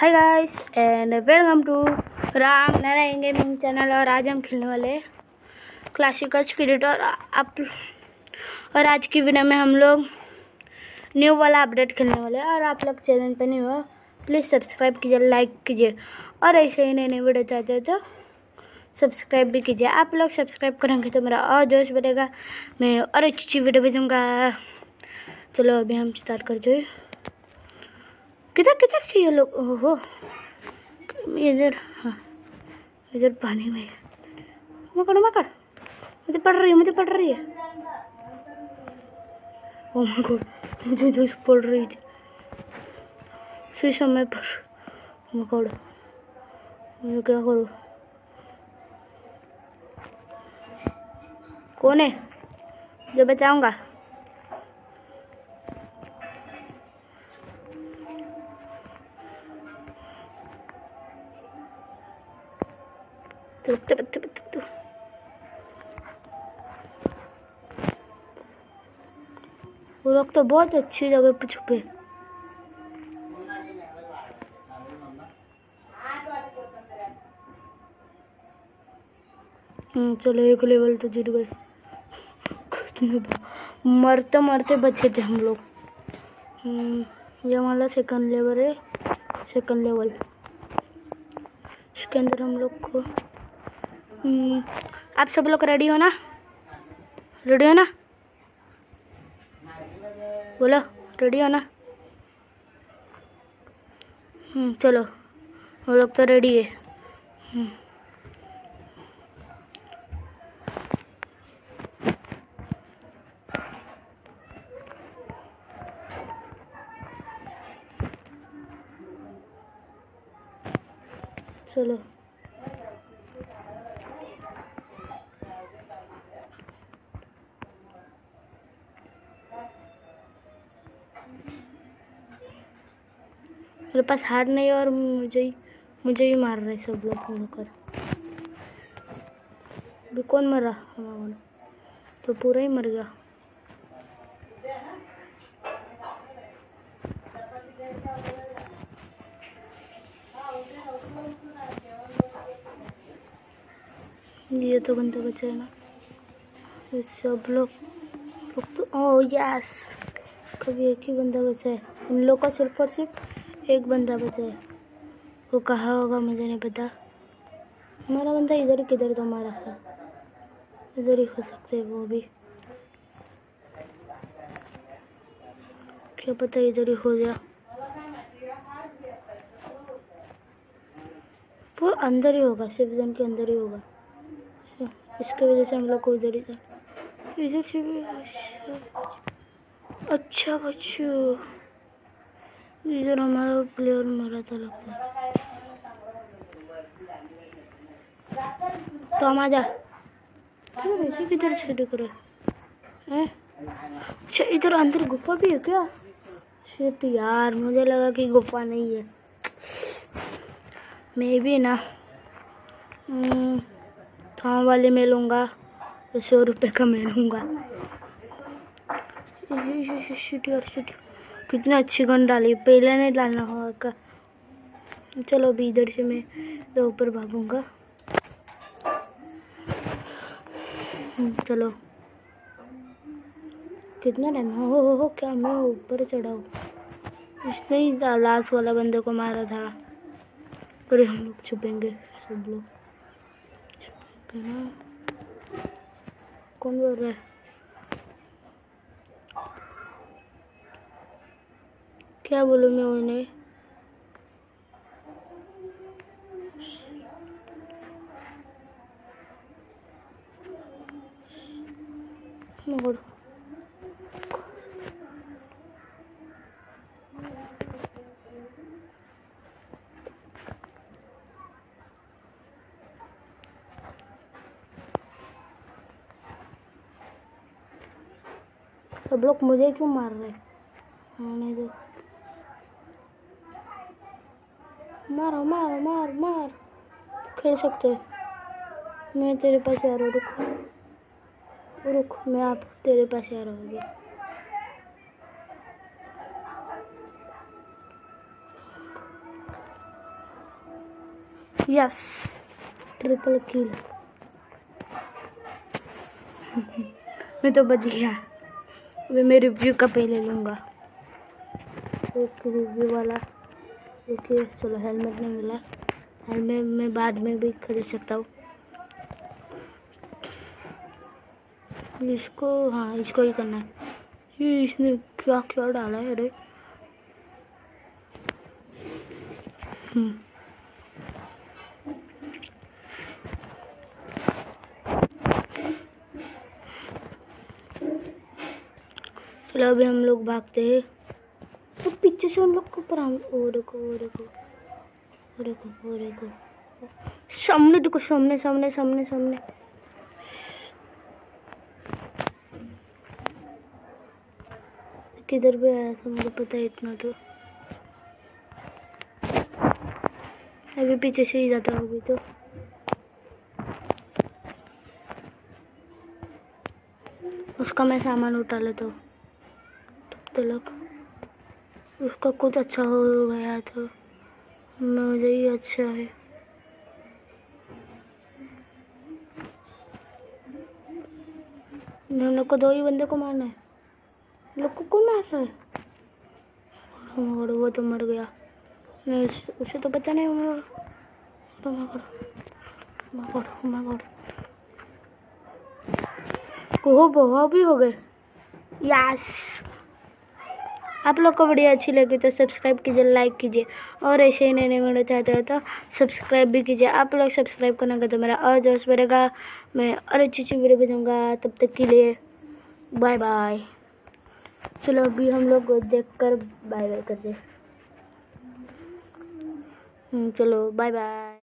Hi guys and welcome to Ram Narayan gaming channel. और आज हम खेलने वाले क्लासिक स्पिरिट और आज की वीडियो में हम लोग न्यू वाला अपडेट खेलने वाले हैं। और आप लोग चैनल पर नहीं हो प्लीज़ सब्सक्राइब कीजिए, लाइक कीजिए और ऐसे ही नए नए वीडियो चाहते हो तो सब्सक्राइब भी कीजिए। आप लोग सब्सक्राइब करेंगे तो मेरा और जोश बढ़ेगा, मैं और अच्छी वीडियो भेजूँगा। चलो अभी हम स्टार्ट कर दो। किधर किधर चाहिए लोग? ओहो इधर, हाँ इधर पानी में मकर मुझे पड़ रही है। ओह माय गॉड, मुझे इधर से पड़ रही थी उसी समय पर। ओह माय गॉड, मैं क्या करूँ? कौन है जो बचाऊंगा? वो लोग तो बहुत अच्छी जगह पे छुपे। चलो एक लेवल तो जीत गए। मरते मरते बचे थे हम लोग। ये हमारा सेकंड लेवल है। सेकंड लेवल इसके अंदर हम लोग को आप सब लोग रेडी हो ना? रेडी हो ना? बोलो रेडी हो ना? चलो हम लोग तो रेडी है। चलो मेरे पास हार नहीं और मुझे ही मार रहे सब लोग मिलकर। अभी कौन मरा? हमारा तो पूरा ही मर गया। ये तो बंदा बचा है ना? ये सब लोग तो ओह यस, कभी एक ही बंदा बचा है। उन लोग का सिर्फ और सिर्फ एक बंदा बचा है। वो कहाँ होगा मुझे नहीं पता। हमारा बंदा इधर ही किधर तो मारा है, इधर ही हो सकते हैं वो भी, क्या पता इधर ही हो गया। वो अंदर ही होगा, सिर्फ जोन के अंदर ही होगा। इसके वजह से हम लोग को इधर से भी अच्छा बच्चों, इधर हमारा प्लेयर मरा था लगता है। तो हम आजा ऐसे किधर से दिख रहा है? अच्छा इधर अंदर गुफा भी है क्या? शिट यार, मुझे लगा कि गुफा नहीं है। मैं भी ना थाम वाले में लूँगा, 100 रुपये का मैं लूँगा। शिट यार शिट, कितनी अच्छी गन डाली, पहले नहीं डालना होगा। चलो अभी इधर से मैं तो ऊपर भागूंगा। चलो कितना टाइम हो क्या मैं ऊपर चढ़ा हूँ? इसने ही लास्ट वाला बंदे को मारा था। अरे हम लोग छुपेंगे, सब लोग छुपेंगे ना। कौन बोल रहा है? क्या बोलूँ मैं उन्हें? मगर सब लोग मुझे क्यों मार रहे हैं? नहीं दो, मारो मारो मार मार, खेल सकते हैं। मैं तेरे पास आ रहा हूँ, रुक मैं आप तेरे पास आ रहा हूँ। Yes, triple kill. मैं तो बच गया। अभी मैं रिव्यू का पहले लूँगा, एक रिव्यू वाला। देखिए चलो, हेलमेट नहीं मिला, हेलमेट मैं बाद में भी खरीद सकता हूँ। इसको, हाँ इसको ही करना है। ये इसने क्या क्या डाला है रे। चलो अभी हम लोग भागते हैं, तो पीछे से उन लोग को ऊपर हम, ओ देखो ओ देखो ओ देखो ओ देखो, सामने देखो, सामने सामने सामने सामने। किधर भी आया था मुझे पता है इतना तो। अभी पीछे से ही जाता होगी तो। उसका मैं सामान उठा लेता हूँ तब तक। उसका कुछ अच्छा हो गया तो मुझे ही अच्छा है। हम लोग को 2 ही बंदे को मारना है। लोग को कौन मार रहा है? वो तो मर गया, नहीं उसे तो बचा नहीं होगा। ओह बहुत भी हो गए। यस, आप लोग को वीडियो अच्छी लगी तो सब्सक्राइब कीजिए, लाइक कीजिए, और ऐसे ही नए नए वीडियो चाहते हो तो सब्सक्राइब भी कीजिए। आप लोग सब्सक्राइब करने तो मेरा और जोश बढ़ेगा, मैं और अच्छी अच्छी वीडियो भेजूँगा। तब तक के लिए बाय बाय। चलो अभी हम लोग देख कर बाय बाय करते हैं। चलो बाय बाय।